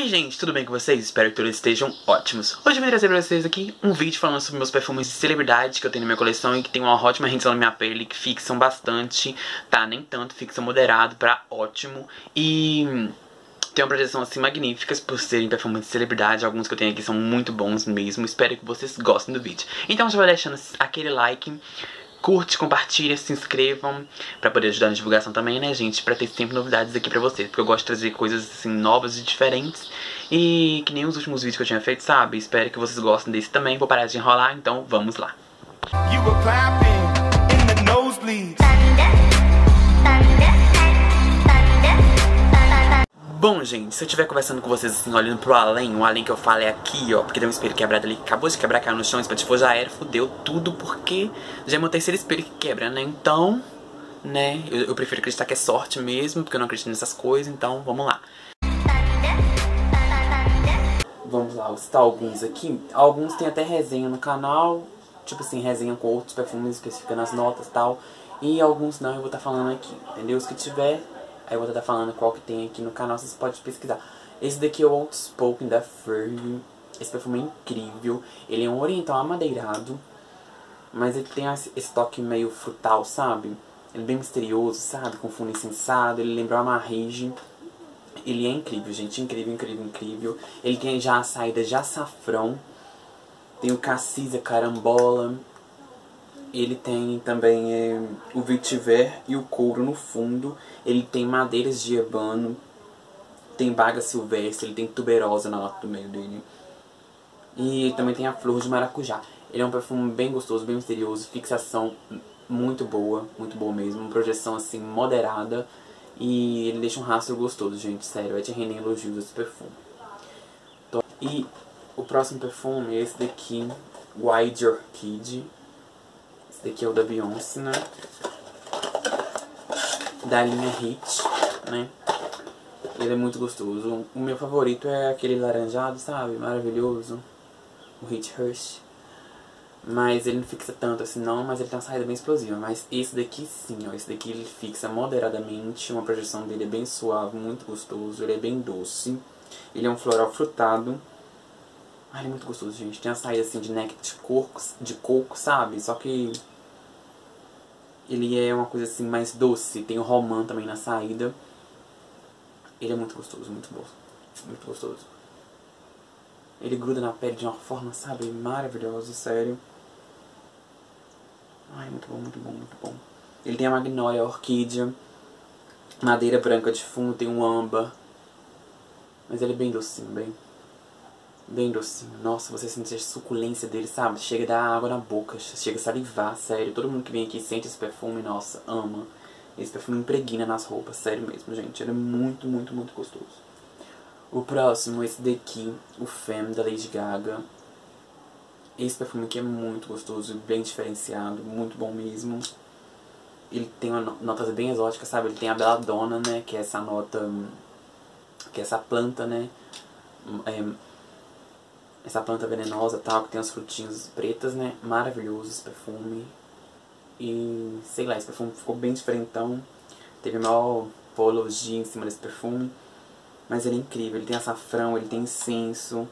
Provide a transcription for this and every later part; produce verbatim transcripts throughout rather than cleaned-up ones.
Oi gente, tudo bem com vocês? Espero que todos estejam ótimos. Hoje eu vim trazer pra vocês aqui um vídeo falando sobre meus perfumes de celebridade que eu tenho na minha coleção e que tem uma ótima rendição na minha pele, que fixam bastante, tá? Nem tanto, fixam moderado pra ótimo e tem uma projeção assim magníficas por serem perfumes de celebridade. Alguns que eu tenho aqui são muito bons mesmo. Espero que vocês gostem do vídeo. Então já vai deixando aquele like, curte, compartilha, se inscrevam pra poder ajudar na divulgação também, né, gente? Pra ter sempre novidades aqui pra vocês, porque eu gosto de trazer coisas, assim, novas e diferentes. E que nem os últimos vídeos que eu tinha feito, sabe? Espero que vocês gostem desse também. Vou parar de enrolar, então vamos lá. Bom, gente, se eu estiver conversando com vocês assim, olhando pro além, o além que eu falo é aqui, ó, porque tem um espelho quebrado ali, que acabou de quebrar, caiu no chão, se for já era, fudeu tudo, porque já é meu terceiro espelho que quebra, né? Então, né, eu, eu prefiro acreditar que é sorte mesmo, porque eu não acredito nessas coisas, então vamos lá. Vamos lá, vou citar alguns aqui. Alguns tem até resenha no canal, tipo assim, resenha com outros perfumes, especificando as notas e tal. E alguns não, eu vou estar falando aqui, entendeu? Os que tiver, aí eu vou estar falando qual que tem aqui no canal, vocês podem pesquisar. Esse daqui é o Outspoken da Fergie. Esse perfume é incrível. Ele é um oriental amadeirado, mas ele tem esse toque meio frutal, sabe? Ele é bem misterioso, sabe? Com fundo insensado, ele lembra uma Marige. Ele é incrível, gente. Incrível, incrível, incrível. Ele tem já a saída de açafrão. Tem o cassis, a carambola. Ele tem também é, o vetiver e o couro no fundo. Ele tem madeiras de ébano. Tem baga silvestre. Ele tem tuberosa na nota do meio dele. E também tem a flor de maracujá. Ele é um perfume bem gostoso, bem misterioso. Fixação muito boa, muito boa mesmo. Uma projeção assim moderada. E ele deixa um rastro gostoso, gente. Sério, é de render elogios esse perfume. E o próximo perfume é esse daqui, Wild Orchid. Esse daqui é o da Beyoncé, né? Da linha Hit, né? Ele é muito gostoso. O meu favorito é aquele laranjado, sabe? Maravilhoso. O Hit Rush. Mas ele não fixa tanto assim não, mas ele tem uma saída bem explosiva. Mas esse daqui sim, ó. Esse daqui ele fixa moderadamente. Uma projeção dele é bem suave, muito gostoso. Ele é bem doce. Ele é um floral frutado. Ah, ele é muito gostoso, gente. Tem a saída assim de néctar de coco, de coco, sabe? Só que ele é uma coisa assim mais doce. Tem o romã também na saída. Ele é muito gostoso, muito bom. Muito gostoso. Ele gruda na pele de uma forma, sabe, maravilhosa, sério. Ai, muito bom, muito bom, muito bom. Ele tem a magnólia, a orquídea, madeira branca de fundo, tem um âmbar. Mas ele é bem docinho, bem, bem docinho. Nossa, você sente a suculência dele, sabe? Chega a dar água na boca, chega a salivar, sério. Todo mundo que vem aqui sente esse perfume, nossa, ama. Esse perfume impregna nas roupas, sério mesmo, gente. Ele é muito, muito, muito gostoso. O próximo, esse daqui, o Femme da Lady Gaga. Esse perfume aqui é muito gostoso, bem diferenciado, muito bom mesmo. Ele tem uma nota bem exótica, sabe? Ele tem a Belladonna, né? Que é essa nota, que é essa planta, né? É, essa planta venenosa tal, que tem as frutinhas pretas, né? Maravilhoso esse perfume. E, sei lá, esse perfume ficou bem diferentão. Teve maior apologia em cima desse perfume. Mas ele é incrível, ele tem açafrão, ele tem incenso.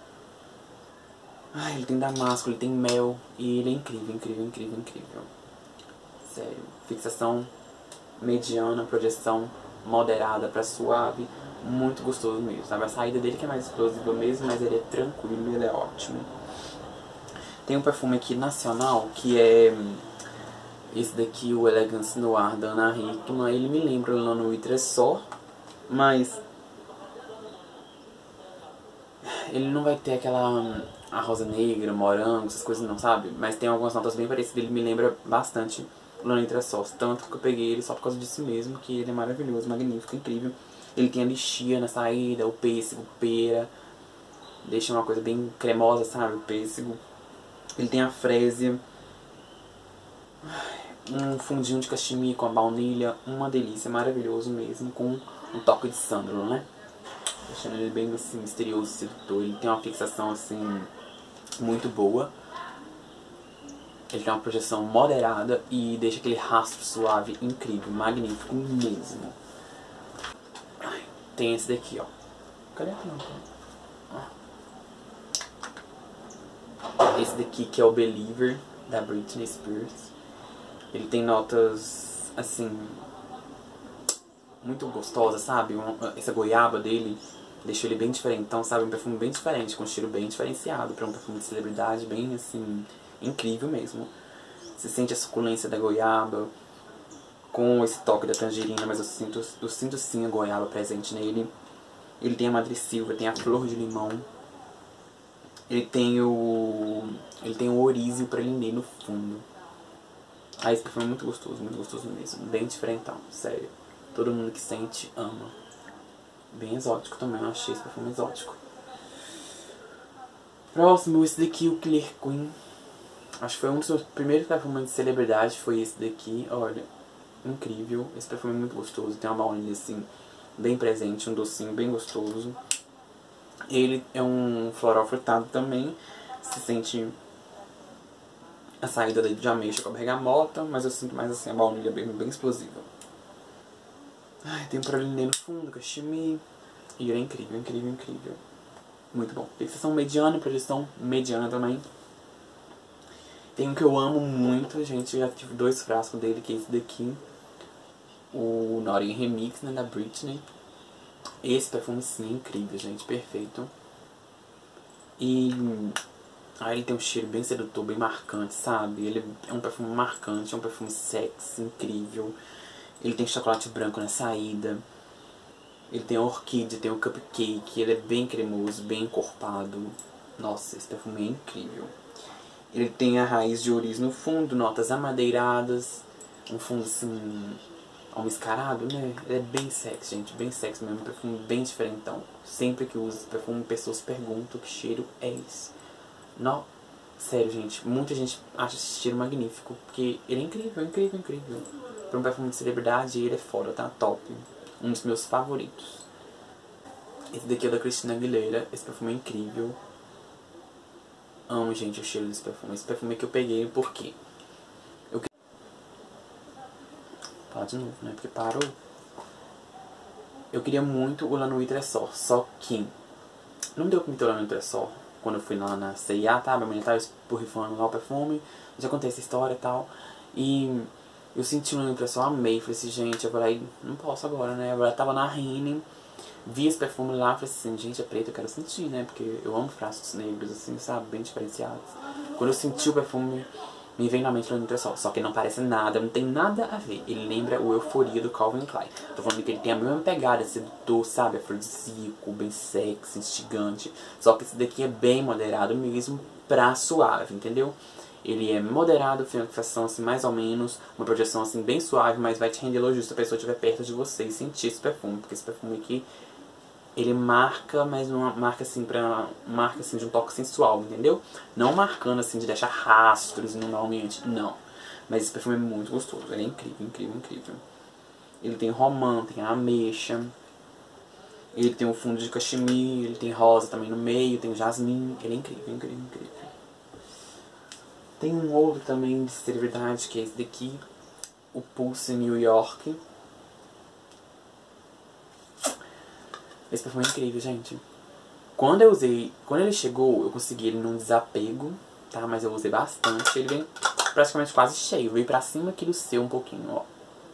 Ai, ele tem damasco, ele tem mel. E ele é incrível, incrível, incrível, incrível. Sério, fixação mediana, projeção moderada pra suave. Muito gostoso mesmo, sabe? A saída dele que é mais explosiva mesmo, mas ele é tranquilo, ele é ótimo. Tem um perfume aqui nacional, que é esse daqui, o Elegance Noir da Ana Hickman. Ele me lembra o Lano Witressor, mas ele não vai ter aquela a rosa negra, morango, essas coisas não, sabe? Mas tem algumas notas bem parecidas, ele me lembra bastante o Lano Witressor. Tanto que eu peguei ele só por causa disso mesmo, que ele é maravilhoso, magnífico, incrível. Ele tem a lixia na saída, o pêssego, pera. Deixa uma coisa bem cremosa, sabe? O pêssego. Ele tem a frésia. Um fundinho de cachemir com a baunilha. Uma delícia, maravilhoso mesmo. Com um toque de sândalo, né? Deixando ele bem assim, misterioso, sedutor. Ele tem uma fixação assim muito boa. Ele tem uma projeção moderada e deixa aquele rastro suave incrível, magnífico mesmo. Tem esse daqui, ó. Cadê a tampa? Ah. Esse daqui que é o Believer, da Britney Spears. Ele tem notas, assim, muito gostosas, sabe? Essa goiaba dele deixou ele bem diferente. Então, sabe? Um perfume bem diferente, com um cheiro bem diferenciado. Pra um perfume de celebridade, bem, assim, incrível mesmo. Você sente a suculência da goiaba com esse toque da tangerina, mas eu sinto, eu sinto sim a goiaba presente nele. Ele tem a madressilva, tem a flor de limão. Ele tem o... Ele tem o orízio pralinê no fundo. Ah, esse perfume é muito gostoso, muito gostoso mesmo. Bem diferentão, sério. Todo mundo que sente, ama. Bem exótico também, eu achei esse perfume exótico. Próximo, esse daqui, o Killer Queen. Acho que foi um dos meus primeiros perfumes de celebridade, foi esse daqui. Olha, incrível. Esse perfume é muito gostoso, tem uma baunilha assim, bem presente, um docinho bem gostoso. Ele é um floral frutado também. Se sente a saída dele de ameixa com a bergamota, mas eu sinto mais assim a baunilha bem, bem explosiva. Ai, tem um pralinê no fundo, cachemir. E ele é incrível, incrível, incrível. Muito bom. Fixação mediana e projeção mediana também. Tem um que eu amo muito, gente. Eu já tive dois frascos dele, que é esse daqui. O Naughty Remix, né, da Britney. Esse perfume sim é incrível, gente. Perfeito. E aí ele tem um cheiro bem sedutor, bem marcante, sabe? Ele é um perfume marcante, é um perfume sexy, incrível. Ele tem chocolate branco na saída. Ele tem a orquídea, tem o cupcake. Ele é bem cremoso, bem encorpado. Nossa, esse perfume é incrível. Ele tem a raiz de ouriz no fundo, notas amadeiradas. Um fundo assim, almiscarado, né? Ele é bem sexy, gente. Bem sexy mesmo. Um perfume bem diferentão. Sempre que eu uso esse perfume, pessoas perguntam que cheiro é esse. Não, sério, gente. Muita gente acha esse cheiro magnífico. Porque ele é incrível, incrível, incrível. Para um perfume de celebridade, ele é foda, tá? Top. Um dos meus favoritos. Esse daqui é da Christina Aguilera. Esse perfume é incrível. Amo, gente, o cheiro desse perfume. Esse perfume que eu peguei porque... Eu... Fala de novo, né? Porque parou. Eu queria muito o La Nuit Trésor. Só que... não deu pra me ter o La Nuit Trésor. Quando eu fui lá na C e A, tá? Minha menina tava esporrifando lá o perfume. Já contei essa história e tal. E... eu senti o La Nuit Trésor, amei. Falei assim, gente, eu falei, não posso agora, né? Agora tava na Renner. Vi esse perfume lá, falei assim, gente, é preto, eu quero sentir, né? Porque eu amo frascos negros, assim, sabe? Bem diferenciados. Quando eu senti o perfume, me veio na mente o La Nuit Trésor. Só que não parece nada, não tem nada a ver. Ele lembra o Euforia do Calvin Klein. Tô falando que ele tem a mesma pegada, sedutor, sabe? Afrodisíaco, bem sexy, instigante. Só que esse daqui é bem moderado mesmo, pra suave, entendeu? Ele é moderado, tem uma fixação assim, mais ou menos, uma projeção assim, bem suave, mas vai te render elogio se a pessoa estiver perto de você e sentir esse perfume. Porque esse perfume aqui, ele marca, mas uma marca assim, pra, marca assim de um toque sensual, entendeu? Não marcando assim de deixar rastros no ambiente, não. Mas esse perfume é muito gostoso, ele é incrível, incrível, incrível. Ele tem romã, tem ameixa, ele tem o fundo de cachemir, ele tem rosa também no meio, tem o jasmim, ele é incrível, incrível, incrível. Tem um outro também de celebridade, que é esse daqui, o Pulse New York. Esse perfume é incrível, gente. Quando eu usei, quando ele chegou, eu consegui ele num desapego, tá? Mas eu usei bastante. Ele vem praticamente quase cheio, veio pra cima aqui do seu um pouquinho, ó.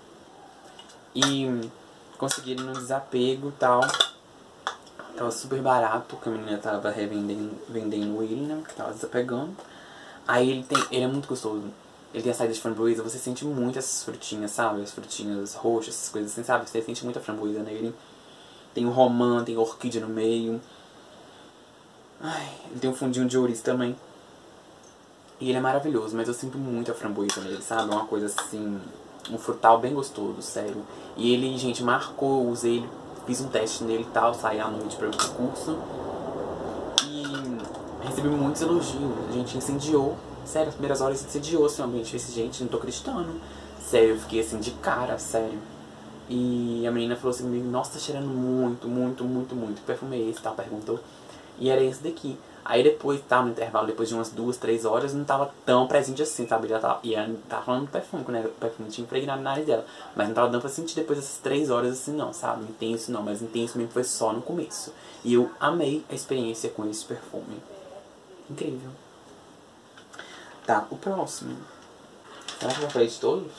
E consegui ele num desapego e tal. Tava super barato, porque a menina tava revendendo vendendo ele, né? Que tava desapegando. Aí ele tem, ele é muito gostoso. Ele tem a saída de framboesa, você sente muito essas frutinhas, sabe? As frutinhas roxas, essas coisas assim, sabe? Você sente muita framboesa nele. Tem o romã, tem a orquídea no meio. Ai, ele tem um fundinho de ouriço também. E ele é maravilhoso, mas eu sinto muito a framboesa nele, sabe? Uma coisa assim, um frutal bem gostoso, sério. E ele, gente, marcou, eu usei ele, fiz um teste nele e tal, saí à noite para o curso. Recebi muitos elogios, a gente incendiou, sério, as primeiras horas incendiou assim, o ambiente. Eu disse, gente, não tô acreditando, sério, eu fiquei assim de cara, sério. E a menina falou assim comigo, nossa, tá cheirando muito, muito, muito, muito, que perfume é esse, tal, perguntou. E era esse daqui. Aí depois, tá, no intervalo, depois de umas duas, três horas, não tava tão presente assim, sabe? Já tava, e ela tava falando do perfume, né? O perfume tinha impregnado na nariz dela. Mas não tava dando pra sentir depois dessas três horas assim, não, sabe? Intenso não, mas intenso mesmo foi só no começo. E eu amei a experiência com esse perfume. Incrível. Tá, o próximo. Será que eu já falei de todos?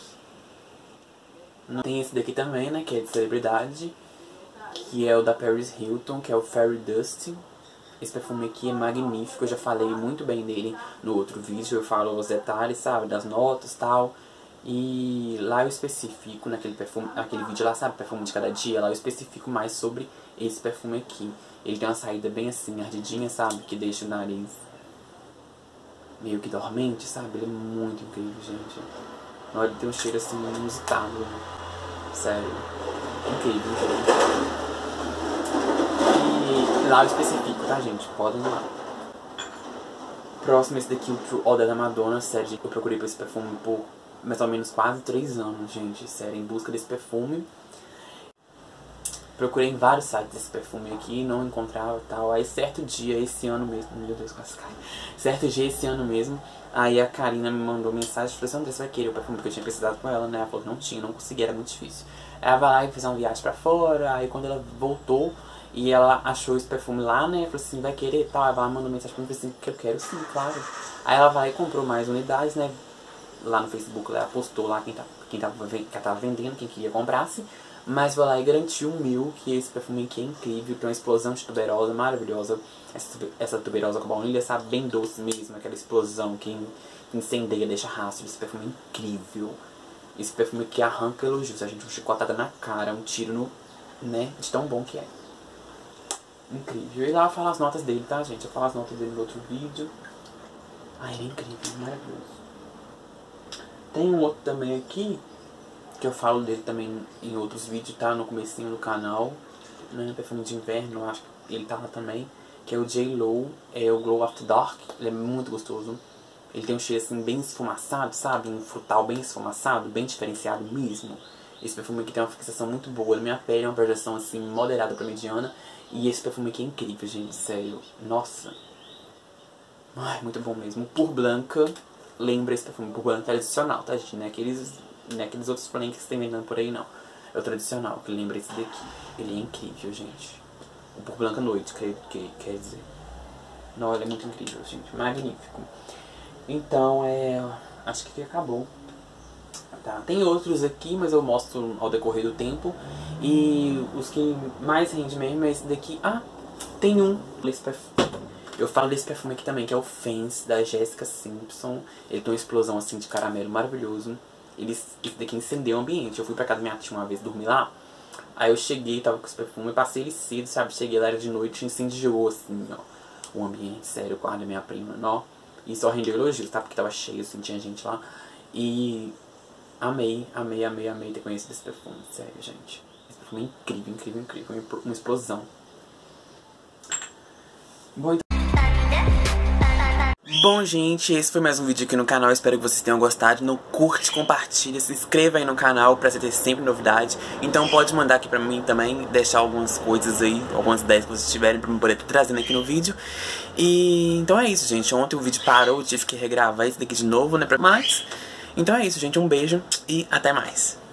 Não. Tem esse daqui também, né? Que é de celebridade. Que é o da Paris Hilton, que é o Fairy Dust. Esse perfume aqui é magnífico, eu já falei muito bem dele no outro vídeo, eu falo os detalhes, sabe, das notas e tal. E lá eu especifico, naquele perfume, naquele vídeo lá, sabe, perfume de cada dia, lá eu especifico mais sobre esse perfume aqui. Ele tem uma saída bem assim, ardidinha, sabe, que deixa o nariz meio que dormente, sabe, ele é muito incrível, gente. Na hora de ter um cheiro assim, inusitado, sério, incrível, incrível. Lá eu especifico, tá, gente? Podem ir lá. Próximo, esse daqui, o True Odor da Madonna. Sério, eu procurei por esse perfume por mais ou menos quase três anos, gente. Sério, em busca desse perfume. Procurei em vários sites desse perfume aqui, não encontrava e tal. Aí certo dia, esse ano mesmo, meu Deus, quase cai. Certo dia, esse ano mesmo, aí a Karina me mandou mensagem, falou assim, André, você vai querer o perfume? Porque eu tinha precisado com ela, né? Ela falou que não tinha, não conseguia, era muito difícil. Aí ela vai lá e fez uma viagem pra fora, aí quando ela voltou, e ela achou esse perfume lá, né? Falou assim, vai querer e tal. Aí ela mandou mensagem pra mim, falou assim, que eu quero sim, claro. Aí ela vai e comprou mais unidades, né? Lá no Facebook, ela postou lá quem, tá, quem, tava, quem tava vendendo, quem queria comprasse. Mas vai lá e garantiu mil, que esse perfume aqui é incrível. Tem uma explosão de tuberosa maravilhosa. Essa, essa tuberosa com baunilha, sabe? Bem doce mesmo, aquela explosão que incendeia, deixa rastro. Esse perfume é incrível. Esse perfume aqui arranca elogios. A gente uma chicotada na cara, um tiro no... né? De tão bom que é. Incrível. E lá eu falo as notas dele, tá, gente? Eu falo as notas dele no outro vídeo. Ai, ele é incrível, maravilhoso. Tem um outro também aqui, que eu falo dele também em outros vídeos, tá? No comecinho do canal. Né? Perfume de inverno, eu acho que ele tá lá também. Que é o J Lo, é o Glow After Dark. Ele é muito gostoso. Ele tem um cheiro assim bem esfumaçado, sabe? Um frutal bem esfumaçado, bem diferenciado mesmo. Esse perfume aqui tem uma fixação muito boa na minha pele, é uma projeção assim moderada pra mediana. E esse perfume aqui é incrível, gente, sério. Nossa. Ai, muito bom mesmo. Pur Blanca, lembra esse perfume. Pur Blanca é tradicional, tá, gente? Não é aqueles, não é aqueles outros Blancs que tem vendendo por aí, não. É o tradicional, que lembra esse daqui. Ele é incrível, gente. O Pur Blanca Noite, que, que quer dizer. Não, ele é muito incrível, gente. Magnífico. Então, é... acho que acabou. Tá. Tem outros aqui, mas eu mostro ao decorrer do tempo. E os que mais rende mesmo é esse daqui. Ah, tem um. Eu falo desse perfume aqui também, que é o Fence, da Jessica Simpson. Ele tem uma explosão assim de caramelo maravilhoso. Ele, esse daqui incendeu o ambiente. Eu fui pra casa da minha tia uma vez dormir lá. Aí eu cheguei, tava com esse perfume, passei ele cedo, sabe? Cheguei lá, era de noite, incendiou assim, ó, o ambiente, sério, o quarto da minha prima, ó. E só rendeu elogios, tá? Porque tava cheio, assim, tinha gente lá. E... amei, amei, amei, amei ter conhecido esse perfume, sério, gente. Esse perfume é incrível, incrível, incrível, uma explosão. Bom, então... Bom, gente, esse foi mais um vídeo aqui no canal, espero que vocês tenham gostado. Não curte, compartilha, se inscreva aí no canal pra você ter sempre novidade. Então pode mandar aqui pra mim também, deixar algumas coisas aí, algumas ideias que vocês tiverem pra eu poder estar trazendo aqui no vídeo. E então é isso, gente, ontem o vídeo parou, eu tive que regravar esse daqui de novo, né, mas... então é isso, gente, um beijo e até mais.